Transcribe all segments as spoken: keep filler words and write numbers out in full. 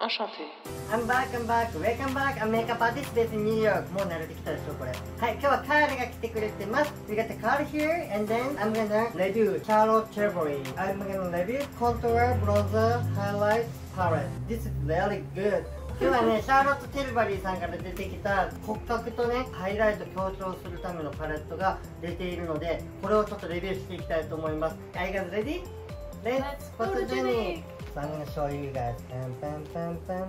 Enchanté. I'm back, I'm back, welcome back, I'm makeup artist です、ニューヨーク。もう慣れてきたでしょ、これ。はい、今日はカールが来てくれてます。We got the Carl here, and then I'm gonna review Charlotte Tilbury. I'm gonna review contour, bronzer, highlight, palette. This is really good. 今日はね、シャーロット・ティルバリーさんから出てきた骨格とね、ハイライト強調するためのパレットが出ているので、これをちょっとレビューしていきたいと思います。Are you guys ready? Let's go to journey! So I'm gonna show you guys. Bam, bam, bam, bam.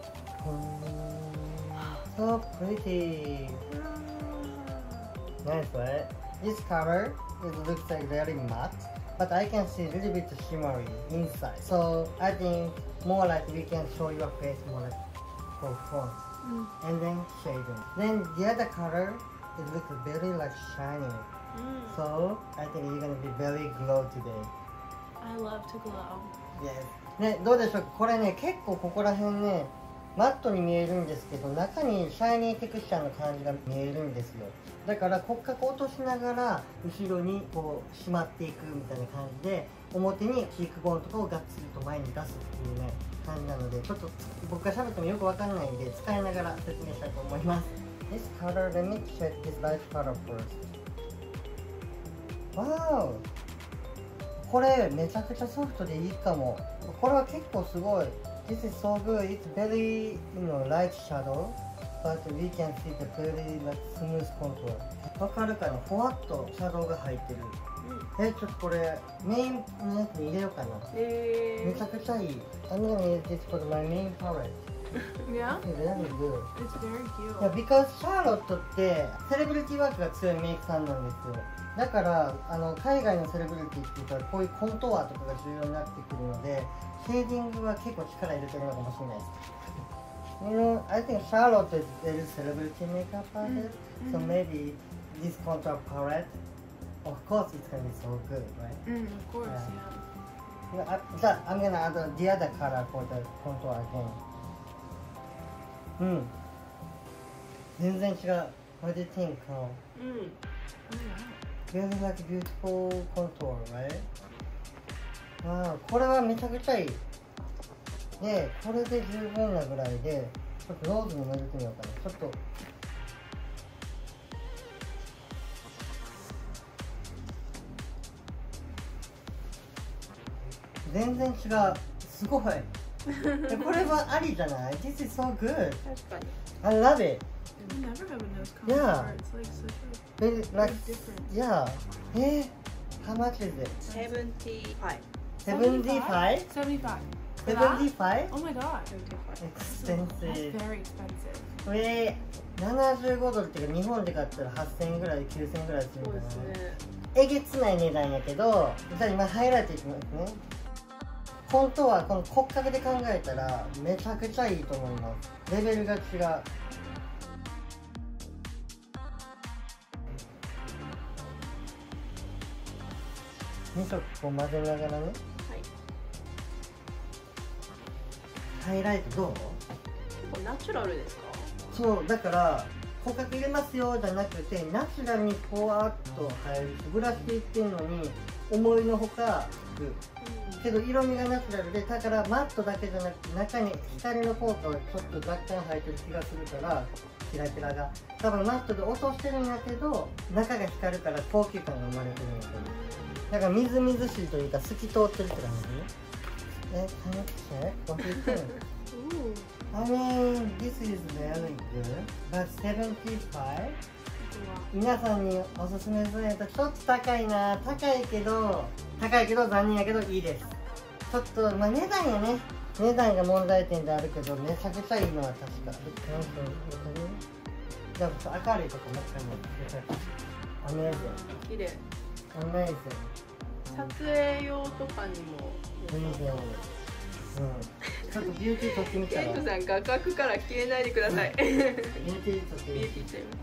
So pretty. Nice, right? This color, it looks like very matte, but I can see a little bit shimmery inside. So I think more like we can show your face more like for front, mm. and then shading. Then the other color, it looks very like shiny. Mm. So I think you're gonna be very glow today. I love to glow. Yes. ね、どうでしょうか。これね、結構ここら辺ね、マットに見えるんですけど、中にシャイニーテクスチャーの感じが見えるんですよ。だから骨格を落としながら後ろにこう締まっていくみたいな感じで、表にチークボーンとかをがっつりと前に出すっていうね感じなので、ちょっと僕が喋ってもよくわかんないんで使いながら説明したいと思います。This color, let me check this light color first. Wow! これめちゃくちゃソフトでいいかも。これは結構すごい。This is so good. It's very, you know, light shadow, but we can see the very like smooth contour. わかるかな？ふわっとシャドウが入ってる。うん、え、ちょっとこれメインのやつに入れようかな。えー、めちゃくちゃいい。I'm gonna use this for my main palette. Yeah? It's really good. It's very cute. Yeah, because シャーロットってセレブリティワークが強いメイクさんなんですよ。だからあの海外のセレブリティって言ったらこういうコントワーとかが重要になってくるので、シェーディングは結構力入れてるのかもしれないです。You know, I think Charlotte is a celebrity makeup artist, mm-hmm. so maybe this contour palette, of course, it's gonna be so good, right? Mm, of course, yeah. yeah. yeah I'm gonna add the other color for the contour again. うん。全然違う。What do you think, Carl? Mm. Really like beautiful contour, right? ああ、これはめちゃくちゃいい。で、これで十分なぐらいで、ちょっとローズに混ぜてみようかな。ちょっと。全然違う。すごい。これはありじゃない？ This is so good. 確かに。 I love it. You never have a nose contour. Yeah. It's like such a Very, like, different. Yeah. えー、how much is it? seventy-five. seventy-five? seventy-five. seventy-five? Oh my god. Expensive. That's very expensive. これななじゅうごドルっていうか日本で買ったらはっせんえんぐらいできゅうせんえんぐらいするんじゃない？えげつない値段やけど、じゃあ今ハイライトいきますね。本当はこの骨格で考えたらめちゃくちゃいいと思います。レベルが違う。に色こう混ぜながらね。はい。ハイライトどう？ 結構ナチュラルですか？ そうだから骨格入れますよじゃなくてナチュラルにポワーっと入るブラしていってるのに思いのほかつく、うん、けど色味がナチュラルでだからマットだけじゃなくて中に光の効果がちょっと若干入ってる気がするからキラキラが多分マットで落としてるんやけど中が光るから高級感が生まれてるんやけどだからみずみずしいというか透き通ってるって感じ。え、can you check? What do you think? I mean, this is very good, but seventy-five? 皆さんにおすすめするとちょっと高いな、高いけど高いけど残念やけどいいです。ちょっとまあ値段やね、値段が問題点であるけどめちゃくちゃいいのは確か。じゃあ明るいとこもう一回もアメージ綺麗。 アメージ撮影用とかにも全然。うん、ちょっとビューティー撮ってみたら。 ケイトさん画角から消えないでください。 ビューティー撮ってみビューティーちゃいます。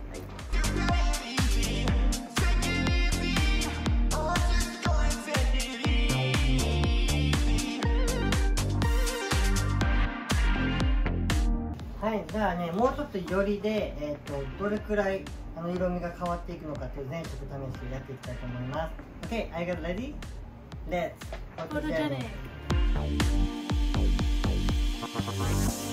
はい。はい、じゃあね、もうちょっとよりで、えー、とどれくらいあの色味が変わっていくのかという全色試しやっていきたいと思います。Okay, are you guys ready? Let's photogenic.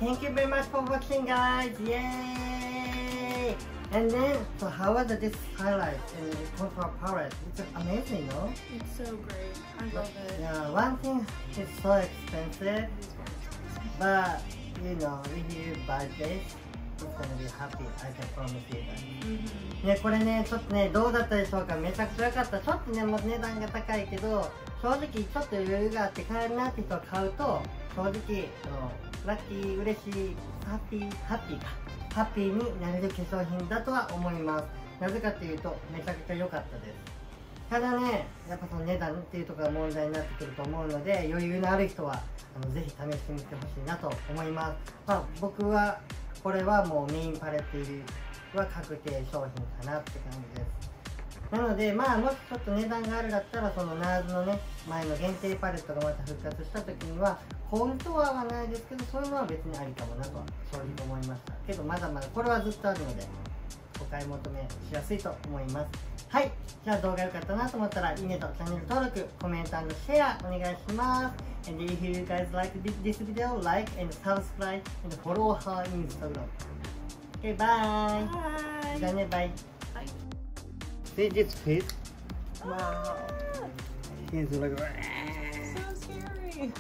thank you very much for watching, guys. Yay! And then, so how was this highlight and the control palette? It's amazing, no? It's so great. I love it. Yeah, one thing is so expensive, but you know, if you buy this, it's gonna be happy. I can promise you that. Mm-hmm. ね、これね、ちょっとね、どうだったでしょうか。めちゃくちゃ良かった。ちょっとね、もう値段が高いけど、正直ちょっと余裕があって買えるなって人は買うと、正直あのラッキー、嬉しい、ハッピー、ハッピーか。ハッピーになれる化粧品だとは思います。なぜかっていうと、めちゃくちゃ良かったです。ただね、やっぱその値段っていうところが問題になってくると思うので、余裕のある人はあのぜひ試してみてほしいなと思います。まあ、僕はこれはもうメインパレット入りは確定商品かなって感じです。なので、まあもしちょっと値段があるだったら、そのナーズのね、前の限定パレットがまた復活した時には、コントゥアはないですけど、そういうのは別にありかもなとは正直思いました。けどまだまだこれはずっとあるので、お買い求めしやすいと思います。はい、じゃあ動画良かったなと思ったら、いいねとチャンネル登録、コメント&シェアお願いします。And if you guys like this video, like and subscribe and follow her Instagram. Okay, bye! Bye. じゃあね、バイ。 Bye. See this face? Wow. He's like So scary.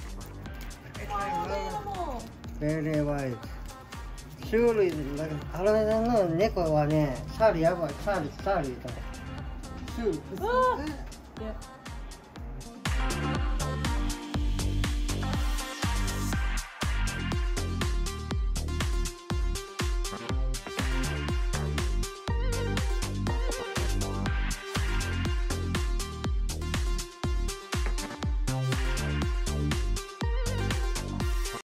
very white. シュール、アラメダの猫はね、シャーリーやばい、シャーリー、シャーリーだ。シュール。 Yeah.